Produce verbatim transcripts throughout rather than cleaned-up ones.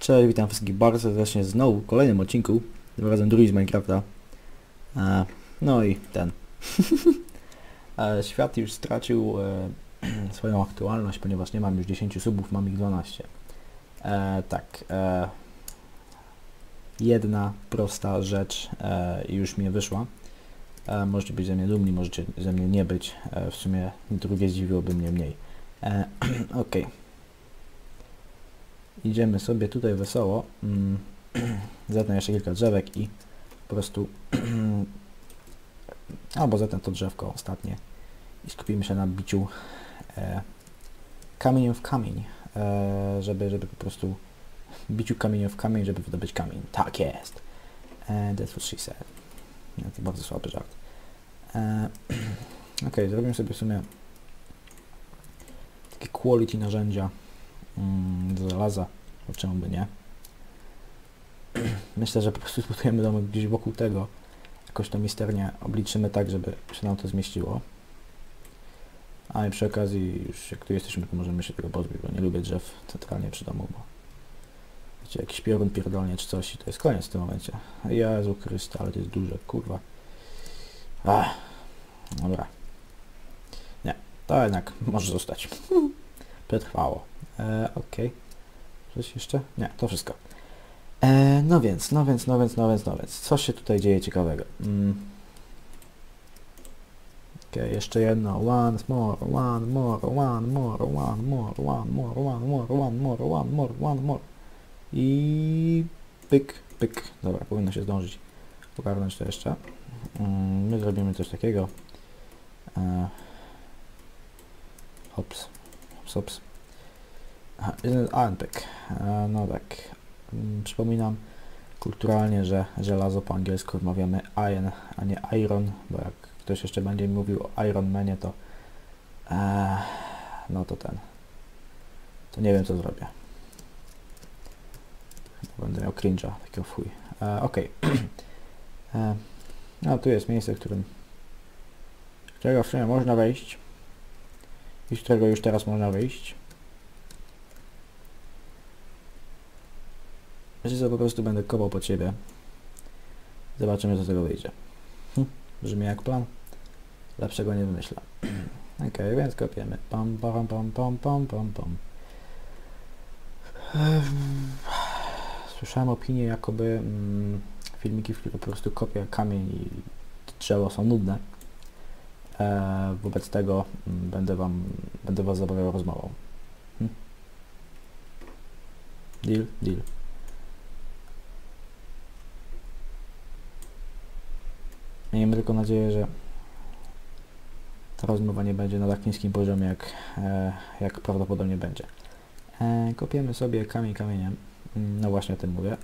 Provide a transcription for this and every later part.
Cześć, witam wszystkich bardzo serdecznie znowu w kolejnym odcinku, tym razem drugi z Minecrafta. E, no i ten. e, świat już stracił e, swoją aktualność, ponieważ nie mam już dziesięciu subów, mam ich dwanaście. E, tak. E, jedna prosta rzecz e, już mi wyszła. E, możecie być ze mnie dumni, możecie ze mnie nie być. E, w sumie drugie zdziwiłoby mnie mniej. E, Okej. Okay. Idziemy sobie tutaj wesoło. Mm. Zetnę jeszcze kilka drzewek i po prostu albo zetnę to drzewko ostatnie i skupimy się na biciu e, kamieniem w kamień, e, żeby, żeby po prostu biciu kamieniem w kamień, żeby wydobyć kamień. Tak jest. E, that's what she said. No, to bardzo słaby żart. E, ok, zrobimy sobie w sumie takie quality narzędzia mm, do żelaza, bo czemu by nie. Myślę, że po prostu zbudujemy domek gdzieś wokół tego. Jakoś to misternie obliczymy tak, żeby się nam to zmieściło. A i przy okazji, już jak tu jesteśmy, to możemy się tego pozbyć, bo nie lubię drzew centralnie przy domu, bo wiecie, jakiś piorun pierdolnie czy coś i to jest koniec w tym momencie. Jezu Chryste, ale to jest duże, kurwa. Ach, dobra. Nie, to jednak może zostać. Przetrwało. E, Okej. Okay. Coś jeszcze? Nie, to wszystko. E, no więc, no więc, no więc, no więc, no więc, co się tutaj dzieje ciekawego? Mm. Okej, okay, jeszcze jedno, once more, one more, one more, one more, one more, one more, one more, one more, one more i pyk, pyk, dobra, powinno się zdążyć ogarnąć to jeszcze. Mm, my zrobimy coś takiego. E, hops, hops, hops. Unpick, e, no tak. Przypominam kulturalnie, że żelazo po angielsku rozmawiamy iron, a nie iron, bo jak ktoś jeszcze będzie mówił o Iron Manie, to ee, no to ten, to nie wiem co zrobię. Chyba będę miał cringe'a, takiego w chuj. E, Okej. Okay. e, no tu jest miejsce, w którym z którego w sumie można wejść i z którego już teraz można wyjść. Wiecie co, po prostu będę kopał pod siebie. Zobaczymy, co z tego wyjdzie. Hm, brzmi jak plan. Lepszego nie wymyślę. Ok, więc kopiemy. Pam, pam, pam, pam, pam, pam, pam. Słyszałem opinię, jakoby mm, filmiki, w których po prostu kopię kamień i drzewo są nudne. E, wobec tego mm, będę wam, będę was zabawiał rozmową. Hm? Deal? Deal. Miejmy tylko nadzieję, że ta rozmowa nie będzie na tak niskim poziomie, jak, e, jak prawdopodobnie będzie. E, kopiemy sobie kamień kamieniem. No właśnie o tym mówię.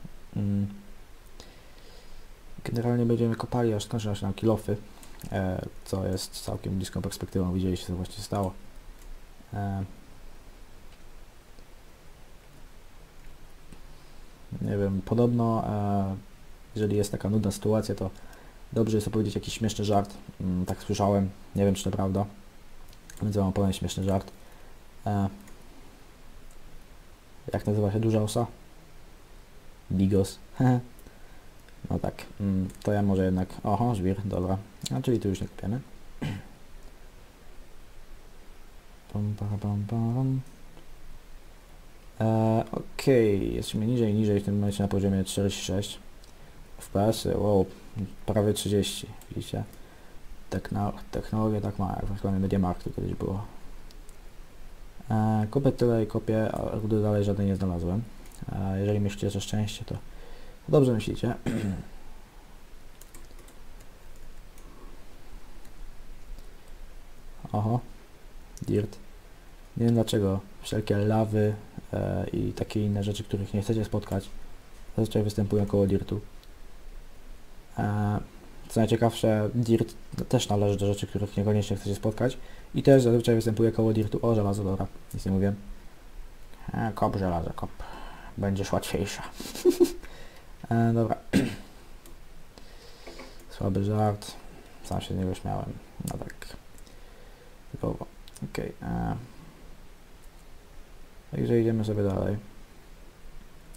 Generalnie będziemy kopali, aż skończą się nam kilofy, e, co jest całkiem bliską perspektywą. Widzieliście, co właśnie stało. E, nie wiem, podobno e, jeżeli jest taka nudna sytuacja, to dobrze jest opowiedzieć jakiś śmieszny żart. Mm, tak słyszałem. Nie wiem, czy to prawda. Więc ja mam powiem śmieszny żart. E, jak nazywa się duża osa? Bigos. No tak. Mm, to ja może jednak... Oho, żwir, dobra. A czyli tu już nie kopiemy. Pam, pam, pam, pam. E, Okej, okay. Jesteśmy niżej, niżej w tym momencie na poziomie czterdzieści sześć. F P S-y, wow, prawie trzydzieści, widzicie? Techno, technologia tak ma, jak w reklamie MediaMarkt to kiedyś było. E, kopię tyle i kopię, a rudy dalej żadnej nie znalazłem. E, jeżeli myślicie, że szczęście, to dobrze myślicie. Oho, dirt. Nie wiem dlaczego wszelkie lawy e, i takie inne rzeczy, których nie chcecie spotkać, zazwyczaj występują koło dirtu. E, co najciekawsze, dirt też należy do rzeczy, których niekoniecznie chcecie spotkać i też zazwyczaj występuje koło dirtu. O, żelazo, dobra, nic nie mówię. E, kop żelazo, kop. Będziesz łatwiejsza. e, dobra. Słaby żart. Sam się z niego śmiałem. No tak. Typowo. Okej. Okay. Także idziemy sobie dalej.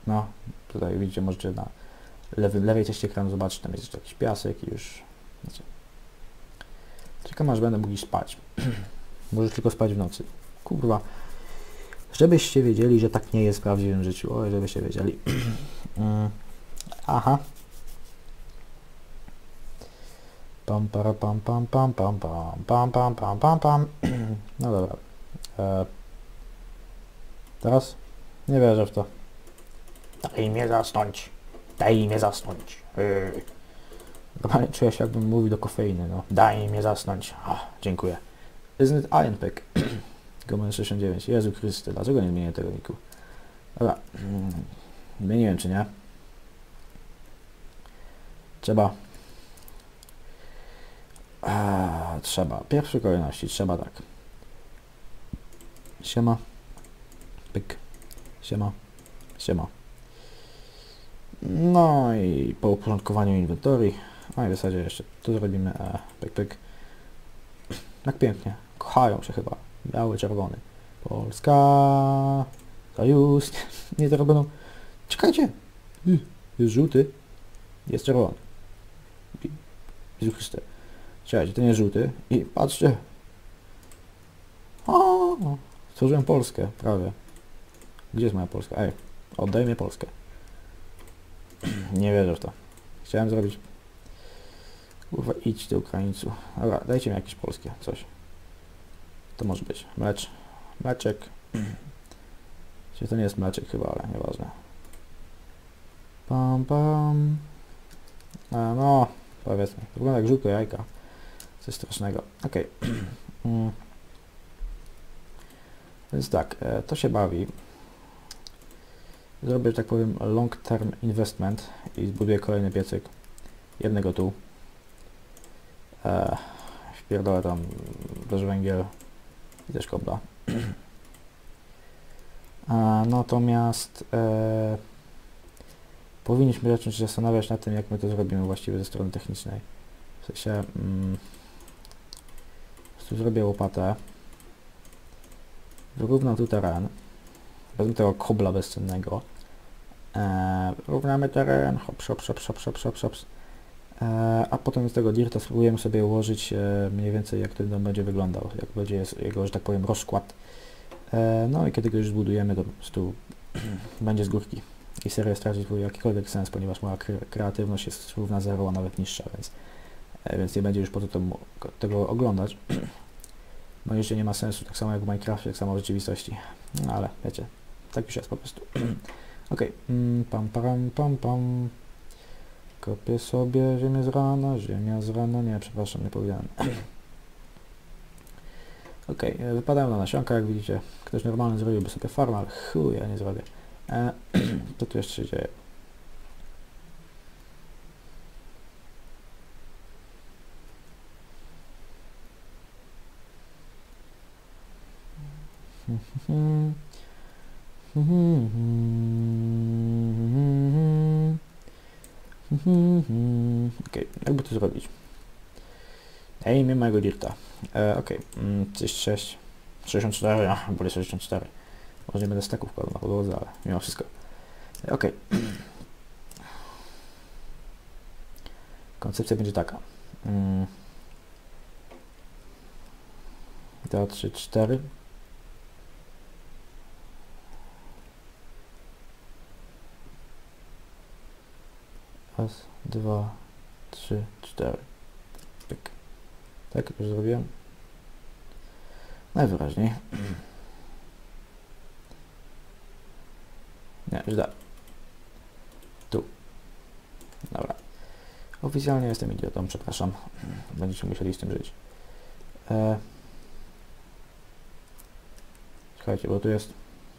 No, tutaj widzicie, możecie na lewym, lewej części ekranu zobaczyć, tam jest jeszcze jakiś piasek i już, znaczy, czekam aż będę mógł iść spać. Możesz tylko spać w nocy. Kurwa. Żebyście wiedzieli, że tak nie jest w prawdziwym życiu. O, żebyście wiedzieli. Aha. Pam, para, pam, pam, pam, pam, pam, pam, pam, pam, pam, pam. No dobra. E, teraz? Nie wierzę w to. Daj mnie zasnąć. Daj mnie zasnąć. Yy. Normalnie czuję się, jakbym mówił do kofeiny, no. Daj mnie zasnąć. O, dziękuję. Isn't it Iron Pick? Gomen sześćdziesiąt dziewięć. Jezu Chryste, dlaczego nie zmienię tego niku? Dobra. Zmieniłem, czy nie? Trzeba. A, trzeba. W pierwszej kolejności trzeba tak. Siema. Pyk. Siema. Siema. No i po uporządkowaniu inwentory. No i w zasadzie jeszcze tu zrobimy e, pyk, pyk. Jak pięknie. Kochają się chyba. Biały, czerwony. Polska. To już. Nie to robią. Czekajcie. Jest żółty. Jest czerwony. Jezu Chryste. Czekajcie, to nie żółty. I patrzcie. O, stworzyłem Polskę, prawie. Gdzie jest moja Polska? Ej, oddaj mi Polskę. Nie wierzę w to. Chciałem zrobić... Kurwa, idź do Ukraińcu. Dobra, dajcie mi jakieś polskie, coś. To może być. Mlecz. Mleczek. Czyli to nie jest mleczek chyba, ale nieważne. Pam, pam. A, no, powiedzmy. Wygląda jak żółte jajka. Coś strasznego. Okej. Okay. Więc tak, to się bawi. Zrobię, że tak powiem, long term investment i zbuduję kolejny piecyk. Jednego tu. E, wpierdolę tam też węgiel i też kobla. A, natomiast e, powinniśmy zacząć się zastanawiać nad tym, jak my to zrobimy właściwie ze strony technicznej. W sensie, mm, tu zrobię łopatę. Wyrównam tu teren. Wezmę tego kobla bezcennego. Eee, równamy teren, hop, hop, hop, hop, hop, hop, hop. Eee, a potem z tego dirta spróbujemy sobie ułożyć e, mniej więcej, jak ten dom będzie wyglądał, jak będzie jego, że tak powiem, rozkład. Eee, no i kiedy go już zbudujemy, to po prostu będzie z górki. I seria straci swój jakikolwiek sens, ponieważ moja kre kreatywność jest równa zero, a nawet niższa, więc, e, więc nie będzie już po to temu, tego oglądać. Bo jeszcze nie ma sensu, tak samo jak w Minecraftie, tak samo w rzeczywistości. No ale wiecie, tak już jest po prostu. Okej, okay. mm, pam, pam, pam, pam. Kopię sobie ziemię z rana, ziemia z rana, nie, przepraszam, nie powiedziałem. Okej, okay. Wypadają na nasionka, jak widzicie. Ktoś normalny zrobiłby sobie farmę, ale chuj, ja nie zrobię. E, co tu jeszcze się dzieje? Okej, okay, jakby to zrobić? Ej, nie mojego dirta. E, Okej, okay. trzydzieści sześć, sześćdziesiąt cztery, a bolę sześćdziesiąt cztery. Może nie będę steków kładł na podłodze, ale mimo wszystko. E, Okej. Okay. Koncepcja będzie taka. Mm. dwa, trzy, cztery. Raz, dwa, trzy, cztery. Pyk. Tak, już zrobiłem. Najwyraźniej. Nie, źle. Tu. Dobra. Oficjalnie jestem idiotą, przepraszam. Będziecie musieli z tym żyć. E... Słuchajcie, bo tu jest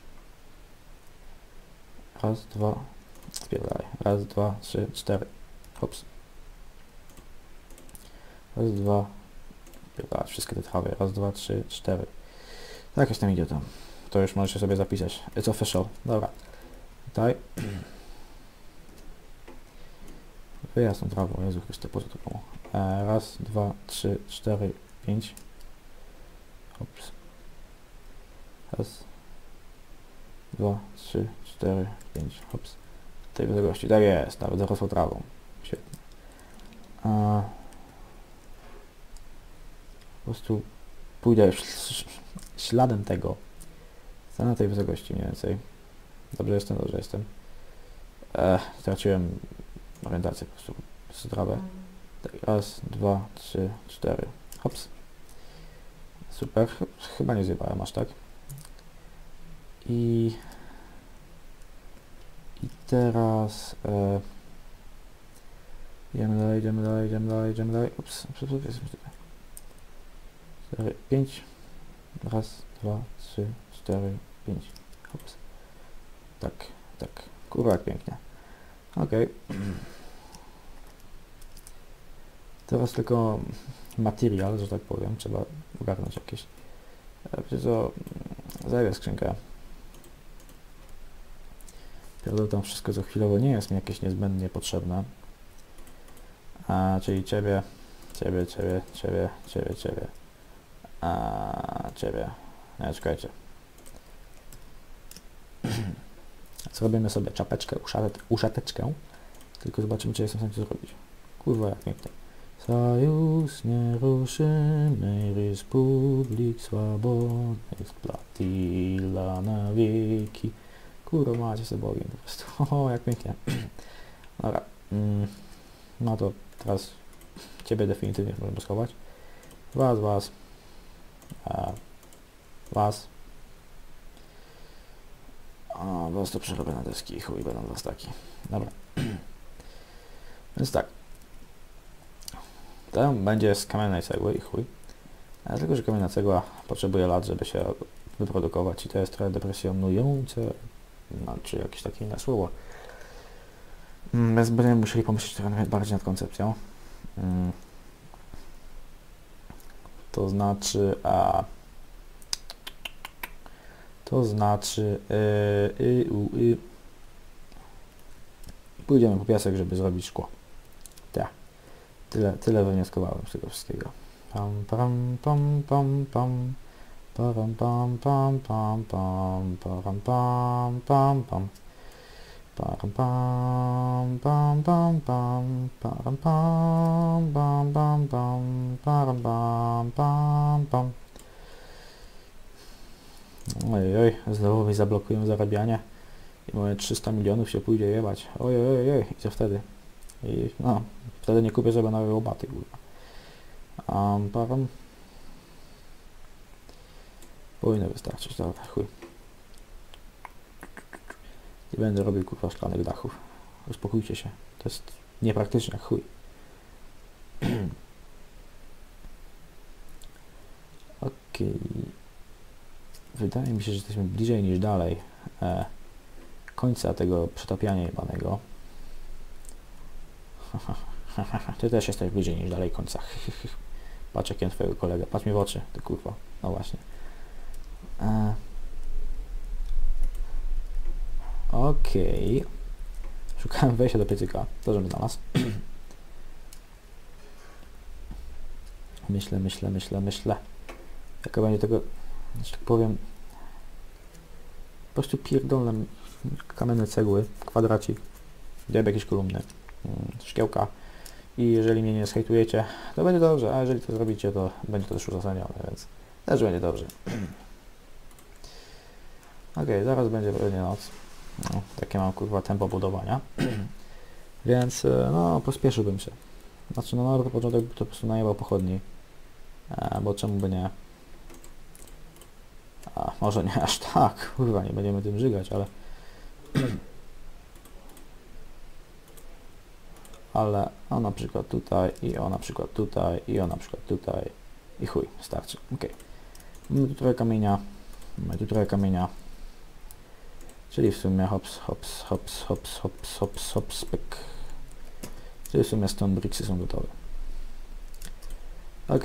raz, dwa, spierdalaj. Raz, dwa, trzy, cztery. Hops. Raz, dwa, spierdalać wszystkie te trawy. Raz, dwa, trzy, cztery. Tak, jestem idiotą. To już możecie sobie zapisać. It's official. Dobra. Tutaj. Wyjazd tą trawą. Jezu Chryste, po co to było? E, raz, dwa, trzy, cztery, pięć. Hops. Raz. dwa, trzy, cztery, pięć, hops. Tej wysokości, tak jest, nawet zarosło trawą. Świetnie. A, po prostu pójdę śladem tego. Stanę na tej wysokości mniej więcej. Dobrze jestem, dobrze jestem. E, straciłem orientację po prostu. Po prostu trawę. Tak, raz, dwa, trzy, cztery. Hops. Super. Chyba nie zjebałem aż tak. I... I teraz... E, idziemy dalej, idziemy dalej, idziemy dalej, idziemy dalej. Ups, ups, ups, ups, ups. cztery, pięć. Raz, dwa, trzy, cztery, pięć. Hops. Tak, tak. Kurwa, jak pięknie. Okej. Okay. Teraz tylko materiał, że tak powiem, trzeba ogarnąć jakieś. Wiecie co, zajmę skrzynkę. Pierdolę tam wszystko, co chwilowo nie jest mi jakieś niezbędnie potrzebne. A, czyli ciebie, ciebie, ciebie, ciebie, ciebie, ciebie. A, ciebie. Nie, czekajcie. Zrobimy sobie czapeczkę, uszatet, uszateczkę. Tylko zobaczymy, czy jestem w stanie to zrobić. Kurwa, jak pięknie. Sojusz nieruszymy Republik Swobodnych splatila na wieki. Kurwa, macie sobie bogiem po prostu. O, jak pięknie. Dobra. Mm, no to teraz ciebie definitywnie możemy schować. Was, was. A, was. A, was to przerobię na deski i chuj, będą was taki. Dobra. Więc tak. To będzie z kamiennej cegły i chuj. A tylko, że kamienna cegła potrzebuje lat, żeby się wyprodukować i to jest trochę depresjonujące, no, czy jakieś takie inne słowo. Więc będziemy musieli pomyśleć trochę bardziej nad koncepcją. To znaczy, a to znaczy, y, y, u, y. pójdziemy po piasek, żeby zrobić szkło. Tak. Tyle, tyle wywnioskowałem z tego wszystkiego. Pam, pam, pam, pam, pam. Pam, pam, pam, pam, pam, pam, pam, pam, pam. Pam, pam, pam, pam, pam, pam, pam, pam, pam, pam, pam, pam, pam, pam. Ojej, oj, znowu mi zablokują zarabianie i moje trzysta milionów się pójdzie jebać. Ojej, ojej, oj, i co wtedy? I no, wtedy nie kupię sobie nowej łopaty, kurwa. Um, pam. Powinno wystarczyć, dobra, chuj. Nie będę robił kurwa szklanych dachów. Uspokójcie się. To jest niepraktyczne, chuj. Okej. Okay. Wydaje mi się, że jesteśmy bliżej niż dalej e, końca tego przetapiania jebanego. Ty też jesteś bliżej niż dalej końca. Patrz jak jest twojego kolega. Patrz mi w oczy, ty kurwa. No właśnie. E, Okej. Okay. Szukałem wejścia do piecyka. To, żebym znalazł. Myślę, myślę, myślę, myślę. Jaka będzie tego, że tak powiem, po prostu pierdolne kamienne cegły, kwadracik, dajmy jakieś kolumny, szkiełka i jeżeli mnie nie zhejtujecie, to będzie dobrze, a jeżeli to zrobicie, to będzie to też uzasadnione, więc też będzie dobrze. Okej, okay, zaraz będzie pewnie noc. No, takie mam kurwa tempo budowania. Więc no pospieszyłbym się. Znaczy no na początek to po prostu najebał pochodni. E, bo czemu by nie? A może nie aż tak, kurwa, nie będziemy tym żygać, ale ale o na przykład tutaj i o na przykład tutaj i o na przykład tutaj i chuj, starczy. Ok. Mamy tu trochę kamienia. Mamy tu trochę kamienia. Czyli w sumie hops, hops, hops, hops, hops, hops, hops, pyk. Czyli w sumie stone bricksy są gotowe. Ok.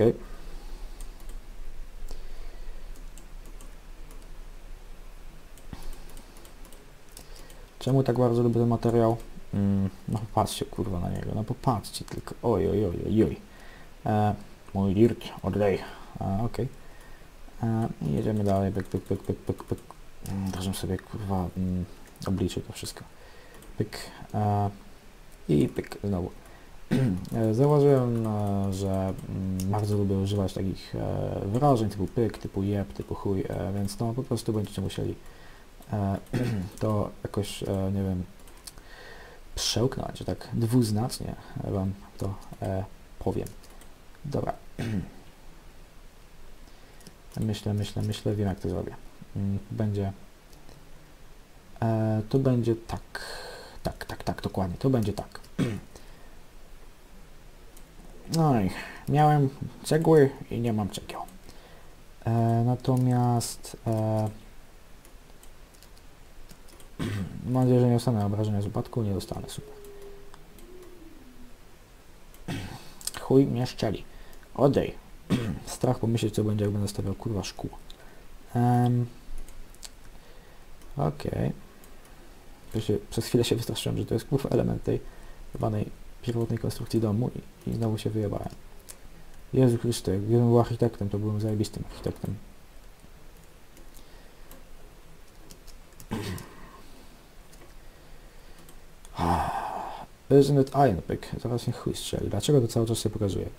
Czemu tak bardzo lubię ten materiał? Mm, no popatrzcie kurwa na niego, no popatrzcie tylko. Oj, oj, oj, oj, oj. E, mój dirt, oddaj. E, ok. E, I jedziemy dalej, pyk, pyk, pyk, pyk, pyk, pyk. Drżę sobie, kurwa, mm, obliczyć to wszystko. Pyk. E, I pyk znowu. Zauważyłem, e, że mm, bardzo lubię używać takich e, wyrażeń typu pyk, typu jeb, typu chuj, e, więc no po prostu będziecie musieli e, to jakoś, e, nie wiem, przełknąć, że tak dwuznacznie wam to e, powiem. Dobra. Myślę, myślę, myślę, wiem jak to zrobię. Będzie, e, to będzie tak, tak, tak, tak, dokładnie, to będzie tak. No i miałem cegły i nie mam cegieł. E, natomiast e, mam nadzieję, że nie dostanę obrażenia z upadku, nie dostanę, super. Chuj mnie szczeli. Odej. Strach pomyśleć, co będzie, jak będę stawiał, kurwa, szkło. Um, Okej. Okay. Przez chwilę się wystraszyłem, że to jest kurwa element tej chybanej pierwotnej konstrukcji domu i, i znowu się wyjebałem. Jezu Chryste, gdybym był architektem, to byłem zajebistym architektem. Isn't it iron pick? Zaraz niech chuj strzeli. Dlaczego to cały czas się pokazuje?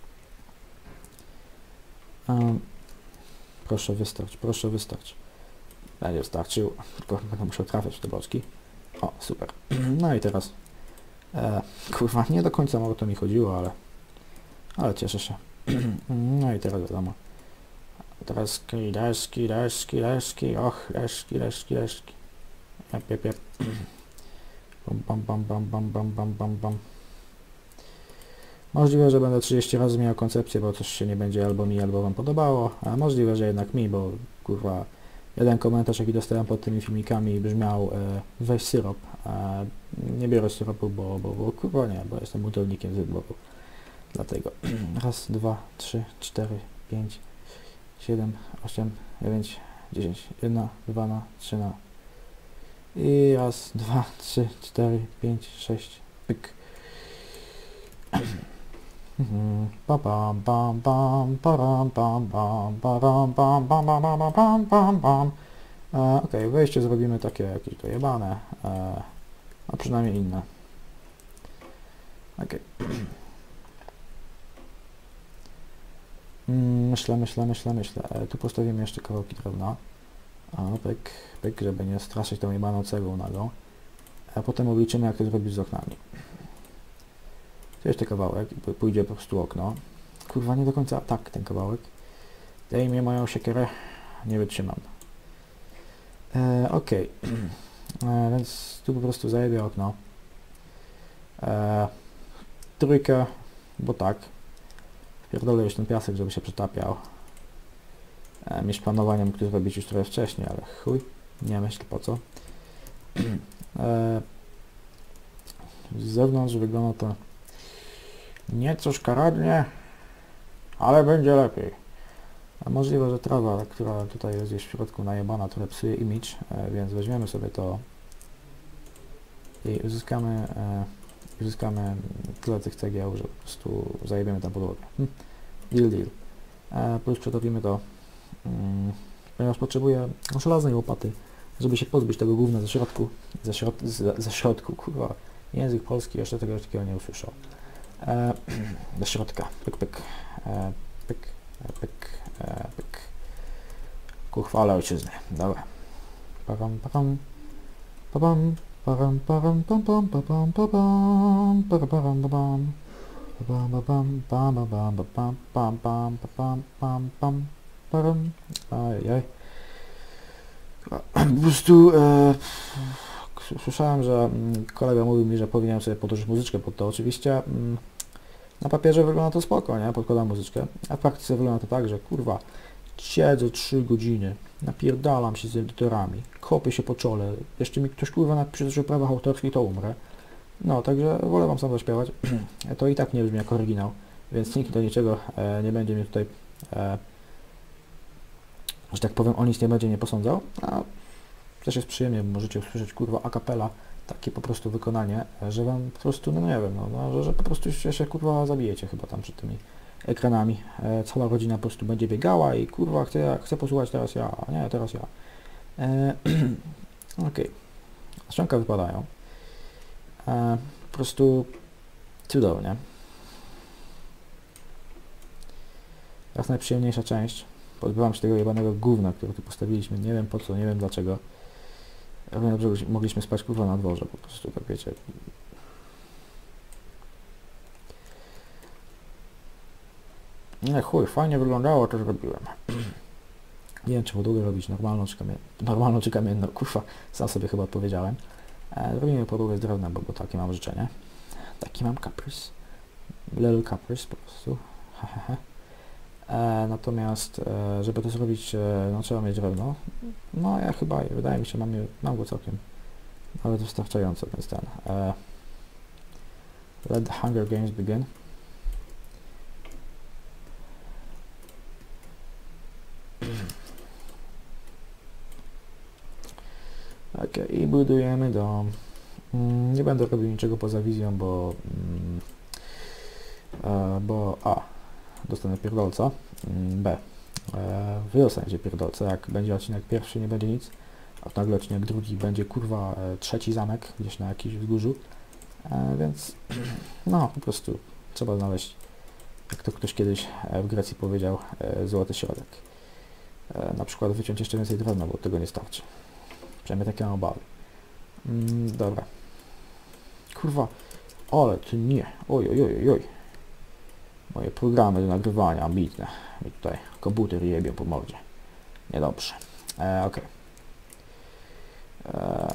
Um, proszę wystarcz, proszę wystarcz. Będzie wystarczył, tylko będę musiał trafiać w te boczki. O, super. No i teraz... E, kurwa, nie do końca o to mi chodziło, ale... Ale cieszę się. No i teraz wiadomo. Deski, deski, deski, deski, och, deski, deski, deski. Jep, jep, jep. Bam, bam, bam, bam, bam, bam, bam, bam. Możliwe, że będę trzydzieści razy miał koncepcję, bo coś się nie będzie albo mi, albo wam podobało, a możliwe, że jednak mi, bo kurwa, jeden komentarz, jaki dostałem pod tymi filmikami brzmiał e, weź syrop, a nie biorę syropu, bo, bo, bo kurwa nie, bo jestem budownikiem zybowu. Dlatego raz, dwa, trzy, cztery, pięć, siedem, osiem, dziewięć, dziesięć, jedna, dwa na, trzy na i raz, dwa, trzy, cztery, pięć, sześć, pyk. Pam pam pam pam pam pam pam pam pam pam pam pam pam pam. Okej, wejście zrobimy takie jakieś dojebane, e, a przynajmniej inne. Okej. Myślę, myślę, myślę, myślę. E, tu postawimy jeszcze kawałki drewna. A, pyk, pyk, żeby nie straszyć tą jebaną cegłą nagą. A potem obliczymy, jak to zrobić z oknami. To jeszcze kawałek, pójdzie po prostu okno. Kurwa, nie do końca tak ten kawałek. Daj mi moją siekierę, nie wytrzymam. E, Okej, okay. e, więc tu po prostu zajebię okno. E, trójkę, bo tak. Pierdolę już ten piasek, żeby się przetapiał. E, Mieć planowanie mógł to zrobić już trochę wcześniej, ale chuj, nie myśl po co. e, z zewnątrz wygląda to nieco szkaradnie, ale będzie lepiej. A możliwe, że trawa, która tutaj jest gdzieś w środku najebana, trochę psuje image, e, więc weźmiemy sobie to i uzyskamy, e, uzyskamy tyle tych cegieł, że po prostu zajebiemy tam podłogę. Hm. Deal, deal. E, plus przetopimy to, mm, ponieważ potrzebuję żelaznej łopaty, żeby się pozbyć tego gówna ze środku, ze, środ ze, ze środku, kurwa, język polski jeszcze tego takiego nie usłyszał. E, do środka, pyk, pyk, e, pyk, e, pyk, e, pyk, ku chwale ojczyzny, dobra. Param, param, param, param, param, pam, pam, pam, pam, pam, param, param, pam, pam, pam, pam, pam, pam, pam, pam, pam, pam, pam, param, ajaj. Po prostu e, słyszałem, że kolega mówił mi, że powinienem sobie podłożyć muzyczkę pod to. Oczywiście na papierze wygląda to spoko, nie? Podkładam muzyczkę, a w praktyce wygląda to tak, że kurwa siedzę trzy godziny, napierdalam się z edytorami, kopię się po czole, jeszcze mi ktoś kurwa napisze o prawach autorskich, to umrę. No, także wolę wam sam zaśpiewać. To i tak nie brzmi jak oryginał, więc nikt do niczego e, nie będzie mnie tutaj, e, że tak powiem, o nic nie będzie nie posądzał, a też jest przyjemnie, bo możecie usłyszeć kurwa a cappella, takie po prostu wykonanie, że wam po prostu, no nie wiem, no, no że, że po prostu się, się kurwa zabijecie chyba tam przed tymi ekranami. E, cała rodzina po prostu będzie biegała i kurwa chcę, chcę posłuchać teraz ja, a nie, teraz ja. E, Okej. Okay. Nasionka wypadają. E, po prostu cudownie. Teraz najprzyjemniejsza część. Pozbywam się tego jebanego gówna, które tu postawiliśmy. Nie wiem po co, nie wiem dlaczego. Równie dobrze mogliśmy spać kurwa na dworze, po prostu, tak wiecie. Nie chuj, fajnie wyglądało, to zrobiłem. Nie wiem, czy podłogę robić normalną czy kamienną. Normalną czy kamienną, kurwa, sam sobie chyba odpowiedziałem. E, zrobimy podłogę z drewna, bo, bo takie mam życzenie. Taki mam kaprys. Little kaprys po prostu. Hehehe. E, natomiast, e, żeby to zrobić, e, no trzeba mieć drewno. No ja chyba, wydaje mi się, mam, je, mam go całkiem nawet wystarczająco, więc ten. E, let the Hunger Games begin. Ok, i budujemy dom. Mm, nie będę robił niczego poza wizją, bo mm, e, bo a, dostanę pierdolca, mm, b, e, wy dostaniecie pierdolca, jak będzie odcinek pierwszy, nie będzie nic, a nagle odcinek drugi będzie kurwa e, trzeci zamek gdzieś na jakimś wzgórzu, e, więc no po prostu trzeba znaleźć, jak to ktoś kiedyś w Grecji powiedział, e, złoty środek. E, na przykład wyciąć jeszcze więcej drewna, bo tego nie starczy. Przynajmniej takie mam obawy. Mm, dobra. Kurwa, ale ty nie. Oj, oj, oj, oj. Moje programy do nagrywania ambitne. I tutaj komputer jebią po mordzie. Niedobrze. E, Okej. Okay.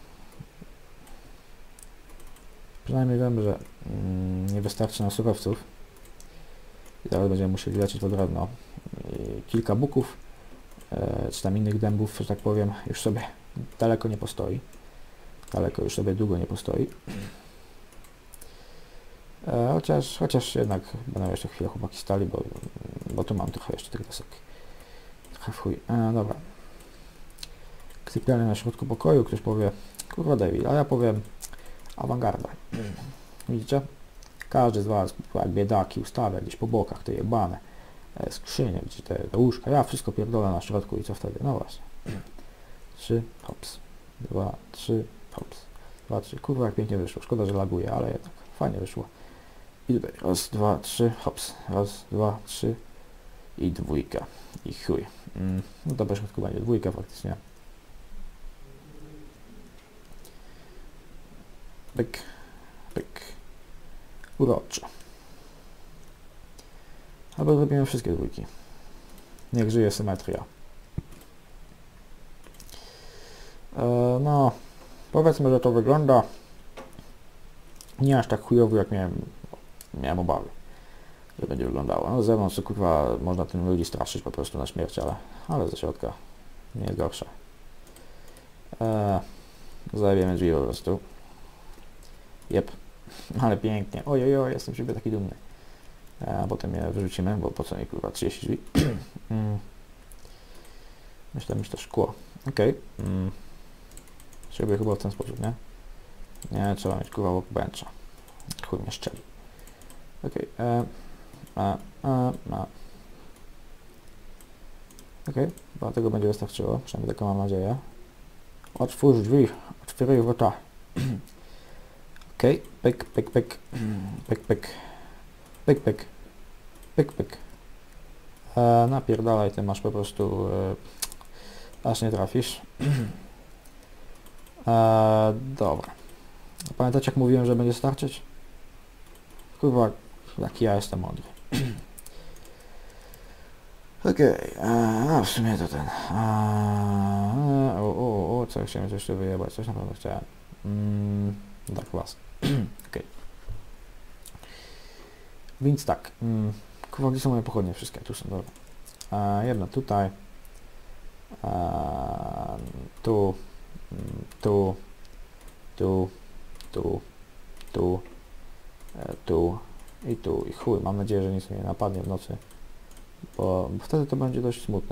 Przynajmniej wiem, że mm, nie wystarczy na surowców. I teraz będziemy musieli lecieć to drewno. I kilka buków, e, czy tam innych dębów, że tak powiem, już sobie daleko nie postoi. Daleko już sobie długo nie postoi. E, chociaż, chociaż jednak będą jeszcze chwilę chłopaki stali, bo, bo tu mam trochę jeszcze tych desek. Trochę w chuj. E, dobra. Sypialnia na środku pokoju. Ktoś powie, kurwa David, a ja powiem awangarda. Widzicie? Każdy z was, jak biedaki, ustawia gdzieś po bokach te jebane e, skrzynie, gdzie te, te łóżka. Ja wszystko pierdolę na środku i co wtedy? No właśnie. Trzy, hops. Dwa, trzy, hops. Dwa, trzy. Kurwa jak pięknie wyszło. Szkoda, że laguje, ale jednak fajnie wyszło. I tutaj raz, dwa, trzy, hops. Raz, dwa, trzy i dwójka. I chuj. Mm, no to po środku będzie dwójka faktycznie. Pyk, pyk. Uroczo. Albo zrobimy wszystkie dwójki. Niech żyje symetria. E, no, powiedzmy, że to wygląda nie aż tak chujowo, jak miałem, miałem obawy, że będzie wyglądało. No z zewnątrz to kurwa można tym ludzi straszyć po prostu na śmierć, ale, ale ze środka nie jest gorsze. E, Zajebiemy drzwi po prostu. Jep. Ale pięknie. Ojej, oj, jestem z siebie taki dumny. A potem je wyrzucimy, bo po co mi kurwa trzydzieści drzwi. mm. Myślę, że to szkło. Okej. Okay. Mm. Zrobię chyba w ten sposób, nie? Nie, trzeba mieć kurwa workbencha. Chuj mnie szczeli. Okej. Okay. A, a, a. Okej. Okay. Chyba tego będzie wystarczyło. Przynajmniej taką mam nadzieję. Otwórz drzwi. Otwieraj wrota. Okej, okay. pyk, pyk, pyk, pyk, pyk, pyk, pyk, pyk, pyk. E, napierdalaj, ty masz po prostu, e, aż nie trafisz. E, dobra. Pamiętacie, jak mówiłem, że będzie starczyć? Kurwa, jaki ja jestem mądry. Okej, okay. A w sumie to ten. A, o, o, o, co chciałem coś tu wyjebać, coś na pewno chciałem. Mm, tak, was. Okej. Więc tak. Mm, kurwa, gdzie są moje pochodnie? Wszystkie tu są, dobra. E, jedna tutaj. E, tu. Tu. Tu. Tu. Tu. E, tu. I tu. I chuj, mam nadzieję, że nic mnie nie napadnie w nocy. Bo, bo wtedy to będzie dość smutne.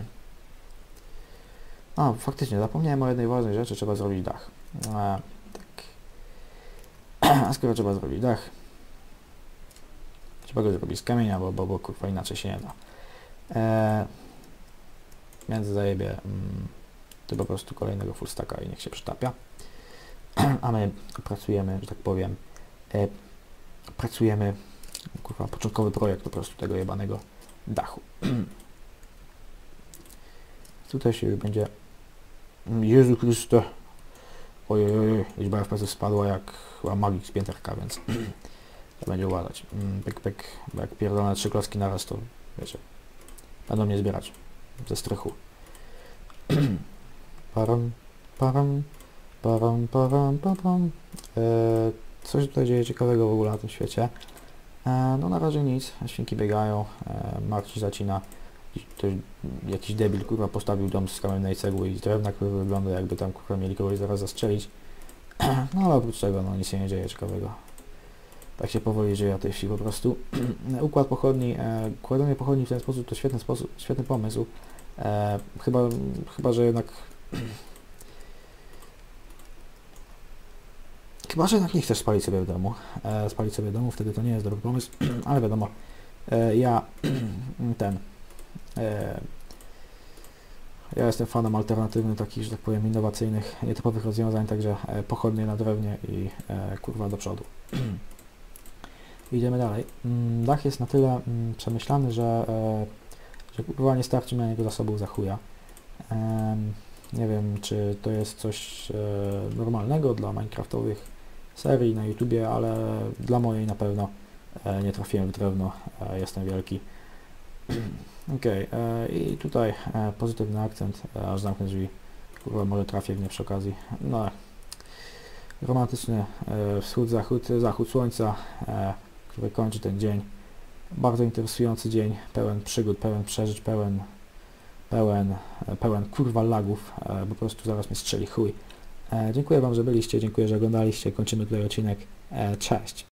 A, faktycznie, zapomniałem o jednej ważnej rzeczy, trzeba zrobić dach. E, tak. A skoro trzeba zrobić dach, trzeba go zrobić z kamienia, bo, bo, bo kurwa inaczej się nie da. E, więc zajebie mm, to po prostu kolejnego full stacka i niech się przytapia. A my pracujemy, że tak powiem, e, pracujemy, kurwa, początkowy projekt po prostu tego jebanego dachu. Tutaj się już będzie... Jezu Chryste! Ojej, ojej, liczba F P S spadła jak magik z pięterka, więc to będzie uważać. Pyk, pyk, bo jak pierdolone trzy klocki naraz, to wiecie, będą mnie zbierać ze strychu. Param, param, param, param, param. Eee, coś się tutaj dzieje ciekawego w ogóle na tym świecie. Eee, no na razie nic, świnki biegają, eee, Marcin zacina. To jakiś debil, kurwa, postawił dom z kamiennej cegły i z drewna, który wygląda jakby tam, kurwa, mieli kogoś zaraz zastrzelić. No ale oprócz tego, no nic się nie dzieje ciekawego. Tak się powoli dzieje na tej wsi po prostu. Układ pochodni, e, układanie pochodni w ten sposób to świetny sposób, świetny pomysł. E, chyba, chyba, że jednak... Chyba, że jednak nie chcesz spalić sobie w domu. E, spalić sobie w domu, wtedy to nie jest dobry pomysł, ale wiadomo, e, ja ten... E, ja jestem fanem alternatywnych, takich, że tak powiem, innowacyjnych, nietypowych rozwiązań, także e, pochodnie na drewnie i e, kurwa do przodu. Idziemy dalej. Mm, dach jest na tyle mm, przemyślany, że, e, że kurwa nie starczy mi na niego zasobów za chuja. E, nie wiem, czy to jest coś e, normalnego dla minecraftowych serii na YouTubie, ale dla mojej na pewno e, nie trafiłem w drewno, e, jestem wielki. Okej, okay, i tutaj e, pozytywny akcent, e, aż zamknę drzwi, kurwa, może trafię w nie przy okazji. No, romantyczny e, wschód, zachód, zachód słońca, e, który kończy ten dzień. Bardzo interesujący dzień, pełen przygód, pełen przeżyć, pełen, pełen, e, pełen kurwa lagów, e, po prostu zaraz mnie strzeli chuj. E, dziękuję Wam, że byliście, dziękuję, że oglądaliście, kończymy tutaj odcinek, e, cześć.